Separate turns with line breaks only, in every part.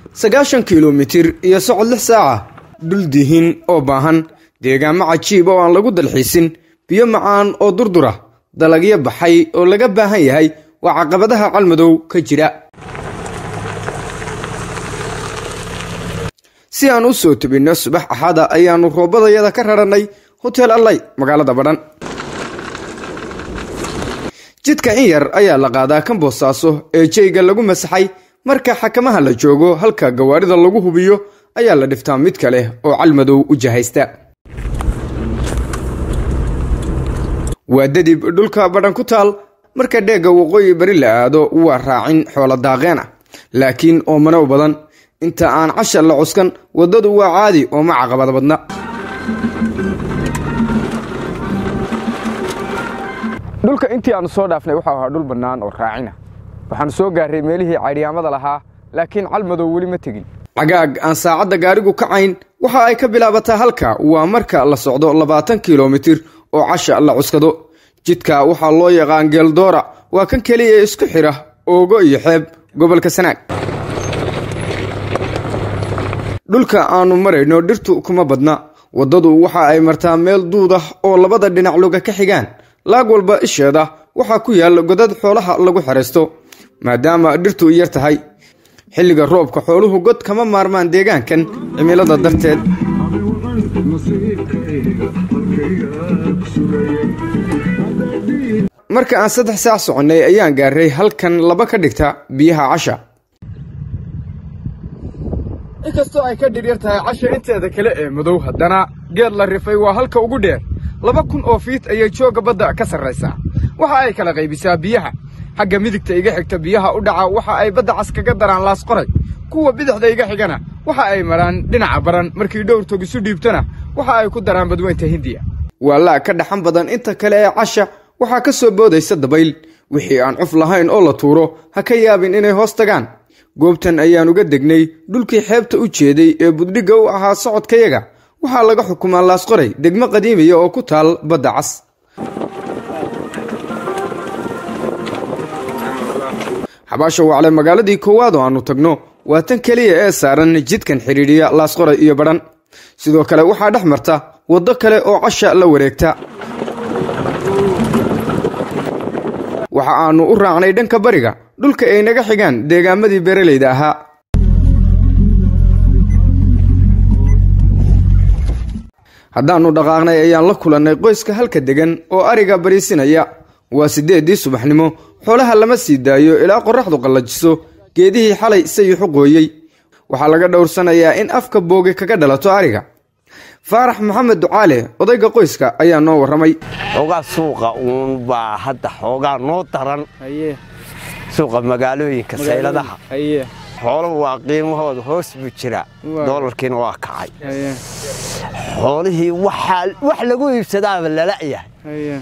9 kiiloomitir iyo socod 6 saac dhul dihin oo baahan deegaamo cajiib oo aan lagu dalxiisin biyo macaan oo durdura dalagyo baxay oo laga baahan yahay waa caqabadaha Calmadow ka jira si aan u soo tibino subax axada ayaanu roobadayada ka raranay hotel Allay magaalada Badhan jidka in yar ayaa la qaadaa kan Boosaaso ee jeyga lagu masaxay marka xakamaha la joogo halka gawaarida lagu hubiyo ayaa la dhiftaa mid kale oo Calmadow u jahaysta wadadib dhulka Badhan ku taal marka dheega waqooyi bari la aado waa raacin xoolo daaqeen ah laakiin oo manow badan inta aan casha la cuskan wadadu waa caadi oo ma caqabad badna dhulka intii aan soo dhaafnay waxa ahaa dhul banaan oo raacina waxaan soo gaaray meelihii cayriyamada lahaa laakiin Calmadow wali ma tagin cagaag aan saacada gaarigu kacayn waxa ay ka bilaabataa halka waa marka la socdo 20 kiiloomitir oo casha la cuskado jidka waxa loo yaqaan Geeldoora waa kan kaliya isku xira oogo iyo xeeb gobolka Sanaag dhulka aanu marayno dhirtu kuma badna wadadu waxa ay martaa meel duudah oo labada dhinac luga ka xigaan laag walba isheeda waxa ku yaal godad xoolaha lagu xireysto maadaama dhirtu yar tahay xilliga roobka xooluhu god kama maarmaan deegaankan cimilada darteed marka aan 3 saac soconay ayaan gaaray halkan laba ka dhigta biyaha casha inkastoo ay ka dhir tahay casha inteeda kale ee madow haddana geed la rifay waa halka ugu dheer 2000 oo fiit ayay jooga badda ka sarreysaa waxa ay kala qaybisaa biyaha xagga midigta iga xigta biyaha u dhaca waxa ay badda cas kaga daraan laas qoray kuwa bidixda iga xigana waxa ay maraan dhinaca baran markii dhowr tog isu dhiibtana waxa ay ku daraan badweynta Hindiya wala ka dhaxan badan inta kale ee casha waxa ka soo boodaysa dabayl wixii aan cuf lahayn oo la tuuro ha ka yaabin inay hoos tagaan goobtan ayaan uga degnay dhulkii xeebta u jeeday ee budhiga u ahaa socodkayaga waxa laga xukumaa laas qoray degmo qadiimiya oo ku taal badda cas xabaasho wacla magaaladii koowaad oo aanu tagno waa tan kaliya ee saaran jidkan xiriiriya laas qoray iyo Badhan sidoo kale waxa dhex marta wado kale oo casha la wareegta waxa aanu u raacnay dhanka bariga dhulka ay naga xigaan deegaamadii beeraleyda ahaa haddaanu dhaqaaqnay ayaan la kulannay qoyska halka degan oo ariga bariisinaya waa 8 subaxnimo xoolaha lama sii daayo ilaa qorraxdu qallajiso geedihii xalay sayxu qooyay waxa laga dhowrsanayaa in afka booge kaga dhalato ariga Faarax Maxamed Ducaale odayga qoyska ayaa noo waramay
oga suuqa uun baa hadda xoogaa noo daran suuqa magaalooyinka sayladaha xooluhu waa qiimahooda hoos buu jira doolarkiina waa kacay xoolihii wax lagu iibsadaa la la'yahay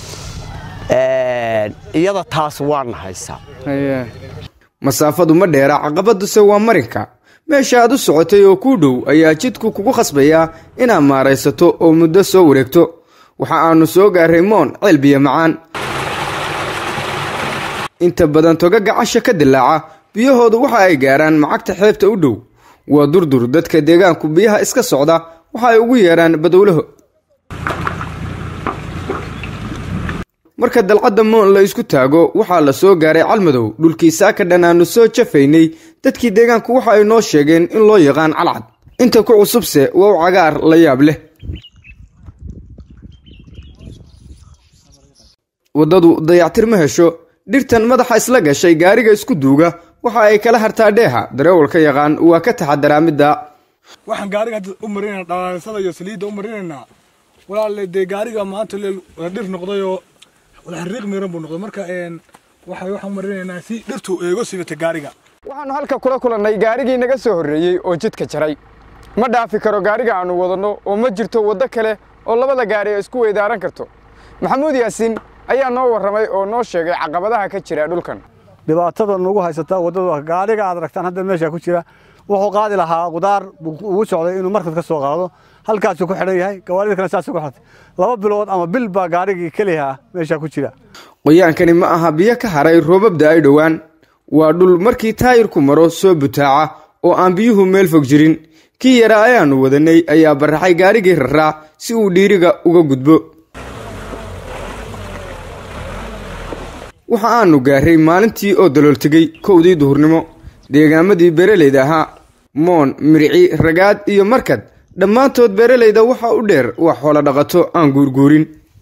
iyada taas waan haysaa
masaafadu ma dheera caqabaduse waa marinka meesha aad u socotay oo ku dhow ayaa jidku kugu khasbaya inaad maaraysato oo muddo soo wareegto waxa aanu soo gaaray moon cilbiya macaan inta badan togaga casha ka dilaaca biyahoodu waxa ay gaaraan macagta xeebta u dhow waa durdur dadka deegaanku biyaha iska socda waxa ay ugu yeeraan badowlaho marka dalcadda moon la isku taago waxa la soo gaaray Calmadow dhulkiisa ka dhanaanu soo jafaynay dadkii deegaanku waxa ay noo sheegeen in loo yaqaan calcad inta ku cusubse waa cagaar la yaab leh wadadu dayactir ma hesho dhirtan madaxa isla gashay gaariga isku duuga waxa ay kala hartaa dheeha dareewalka yaqaan waa ka taxadaraamida
waxaan gaariga u marinayna dhalansada iyo saliida u marinayna walaal de gaariga maanta la dhir noqdayo wala xariiq miran buu noqday marka waxaan marinayna si dhirtu eego sibata gaariga
waxaan halka kula kulannay gaarigii naga soo horeeyay oo jidka jaray ma dhaafi karo gaariga aanu wadano oo ma jirto wado kale oo labada gaari isku weydaaran karto Maxamuud Yaasiin ayaa noo waramay oo noo sheegay caqabadaha ka jira dhulkan
dhibaatada nagu haysata wadada gaariga aad aragtaan hadda meesha ku jira wuxuu qaadi lahaa qudaar uu socday inuu markad ka soo qaado halkaas ku xidhan yahay gawaarida kale saas ku xidhan 2 bilood ama bil baa gaarigii kaliya meesha ku jira
qoyaankani ma aha biyo ka haray roobab daay dhawaan waa dhul markii taayirku maro soo butaaca oo aan biyuhu meel fog jirin kii yaraa ayaannu wadanay ayaa baraxay gaarigii raraa si uu dhiiriga uga gudbo waxa aanu gaaray maalintii oo dalool tegey 1:00 duhurnimo deegaamadii beeralayda ahaa moon mirci ragaad iyo markad dhammaantood beeralayda waxa u dheer wax xoolo dhaqato aan guurguurin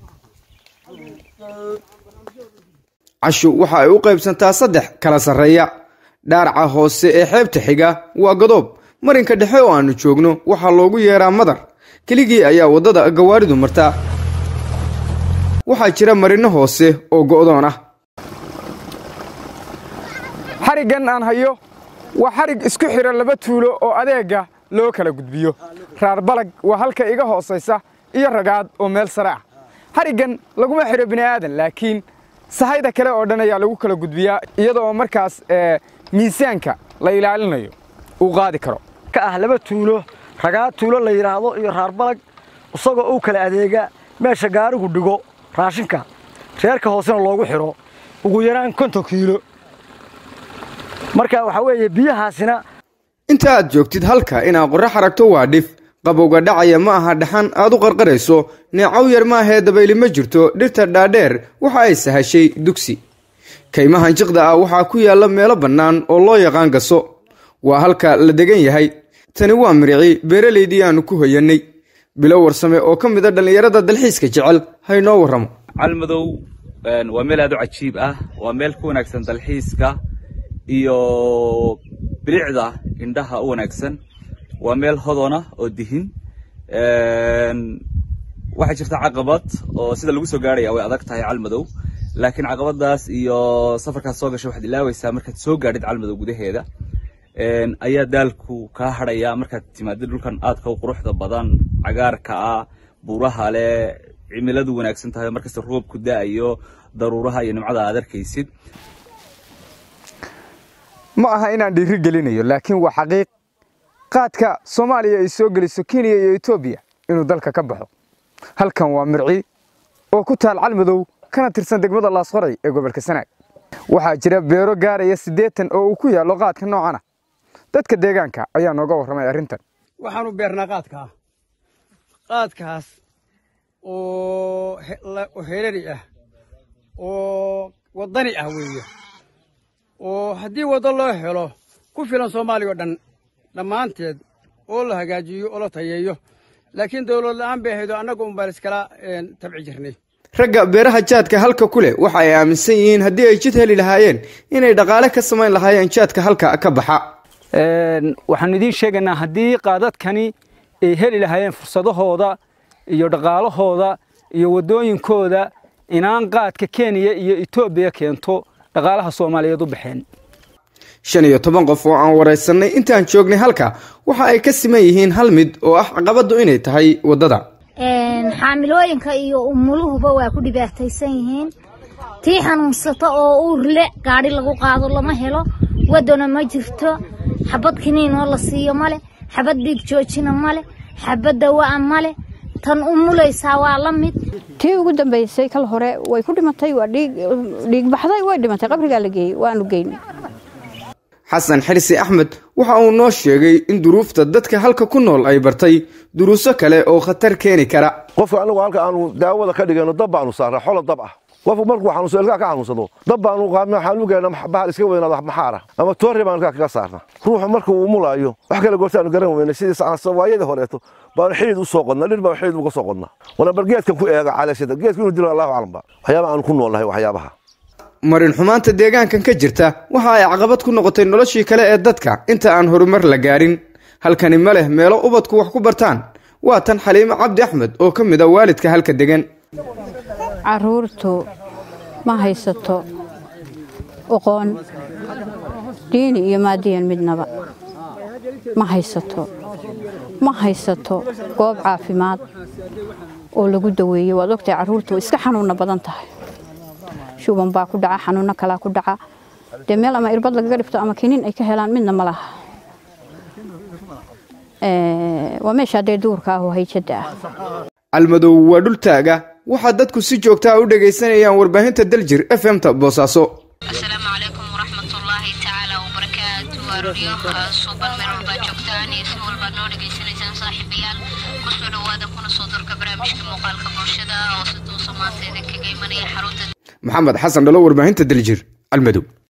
cashu waxa ay u qaybsantaa 3 kala sareeya dhaarca hoose ee xeebta xiga waa godoob marinka dhexe oo aanu joogno waxa loogu yeeraa madar keligii ayaa wadada gawaaridu martaa waxaa jira marino hoose oo go'doon ah xarigan aan hayo waa xarig isku xira 2 tuulo oo adeega loo kala gudbiyo raar balag waa halka iga hooseysa iyo ragaad oo meel sare ah xarigan laguma xiro bini'aadan laakiin sahayda kale oo dhan ayaa lagu kala gudbiyaa iyadoo markaas miisaanka la ilaalinayo uu qaadi karo
ka ah 2 tuulo ragaad tuulo la yiraahdo iyo raar balag isagoo uu kala adeega meesha gaarigu dhigo raashinka reerka hoosena loogu xiro ugu yaraan 50 kiilo marka waxa weeye biyahaasina
inta aad joogtid halka inaad qorrax aragto waa dhif qabowga dhacaya ma aha dhaxan aad u qarqarayso neecaw yar ma ahee dabayli ma jirto dhirta dhaadheer waxa ay sahashay dugsi kaymahan jiqda ah waxaa ku yaalla meelo bannaan oo loo yaqaan gaso waa halka la degan yahay tani waa mirci beeralaydii aanu ku hoyanay bilow warsame oo ka mid ah dhallinyarada dalxiiska jecel haynoo warramo
calmadow waa meel aad u cajiib ah waa meel ku wanaagsan dalxiiska iyo bilicda indhaha u wanaagsan waa meel hodona oo dihin waxa jirta caqabad oo sida lagu soo gaaraya way adag tahay calmadow laakiin caqabadaas iyo safarkaas soo gashay waxaad ilaawaysaa markaad soo gaadhid calmadow gudaheeda ayaa daalku ka hadhaya markaad timaadid dhulkan aadka u quruxda badan cagaarka ah buuraha leh cimiladu wanaagsan tahay markasta roobku da'ayo daruuraha iyo nimcada aad arkaysid
ma aha inaan dhiiri gelinayo laakiin waa xaqiiq qaadka Soomaaliya ay soo geliso Kenya iyo Ethiopia inuu dalka ka baxo halkan waa mirci oo ku taal calmadow kana tirsan degmada Laasqoray ee gobolka Sanaag waxaa jira beero gaaraya 80 oo uu ku yaalo qaadka noocan ah dadka deegaanka ayaa nooga warramay arrintan
waxaanu beernaa qaadkaas oo heerari ah oo wadani ah weeye oo haddii wado loo helo ku filan Soomaaliya oo dhan dhammaanteed oo la hagaajiyo oo la tayeeyo laakiin dawlad la'aan bay haydo annagu baan iskala tabci jirnay
ragga beeraha jaadka halka kule waxa ay aaminsan yihiin haddii ay jid heli lahaayeen inay dhaqaale ka samayn lahaayeen jaadka halka ka baxa
waxaan idin sheegaynaa haddii qaadadkani ay heli lahaayeen fursadahooda iyo dhaqaalahooda iyo wadooyinkooda inaan qaadka Kenya iyo Ethiopia keento dhaqaalaha Soomaaliyeed u baxeen
15 qof oo aan wareysanay intaan joognay halka waxa ay ka siman yihiin hal mid oo ah caqabadu inay tahay wadada
xaamilooyinka iyo umuluhuba waa ku dhibaataysan yihiin tii xanuunsato oo uur leh gaari lagu qaado lama helo wadana ma jirto xabad kiniin oo la siiyo male xabad dhiig joojina male xabad dawaa male tan umulaysa waa la mid
tii ugu dambeysay kal hore way ku dhimatay waa dhiig baxday way dhimatay qabriga la geeyay waanu geynay
xasan xirsi axmed waxa uu noo sheegay in duruufta dadka halka ku nool ay bartay duruuso kale oo khatar keeni kara
qofka anagu halka aanu daawada ka dhigano dab baanu saaraa xolo dab ah qofku markuu xanuunsan ilka ka xanuunsado dab baanu qaadnaa xanuugeena bahal iska weynaado maxaara ama toorri baanu ka saarnaa ruuxu markuu uu mulaayo wax kale goortaan garan weyna sidii sawaayada horeeto baan xidid u soo qodnaa dhir baan xidid uga soo qodnaa wala bargeedkan ku eega calaashada geedku inuu dilo Allahu a'lam waxyaaba aan ku noolahay waxyaabaha
marin xumaanta deegaankan ka jirta waxa ay caqabad ku noqotay noloshii kale ee dadka inta aan horumar la gaarin halkani ma leh meelo ubadku wax ku bartaan waa tan Xaliimo Cabdi Axmed oo ka mid ah waalidka halka degan
caruurtu ma haysato aqoon diin iyo maadiyan midnaba ma haysato goob caafimaad oo lagu daweeyo waad ogtay caruurtu iska xanuun badan tahay shuban baa ku dhaca xanuuna kala ku dhaca meel ama irbad laga dhifto ama kiniin ay ka helaan midna ma laha waa meesha duurka ah oo hayjada ah
almadow waa dhul taaga waxa dadku si joogto ah u dhageysanayaan warbaahinta Daljir FM ta Boosaaso
السلام عليكم ورحمة الله تعالى وبركاته arooryo suuban meel walba joogtaan iyo si walba noo dhegaysanaysaan saaxiibayaal kusoo dhawaada kuna soo dorka barnaamijka muuqaalka bulshada oo si toosa maanta idinkaga imanaya xarunta
maxamed xasan dhalo warbaahinta daljir almadow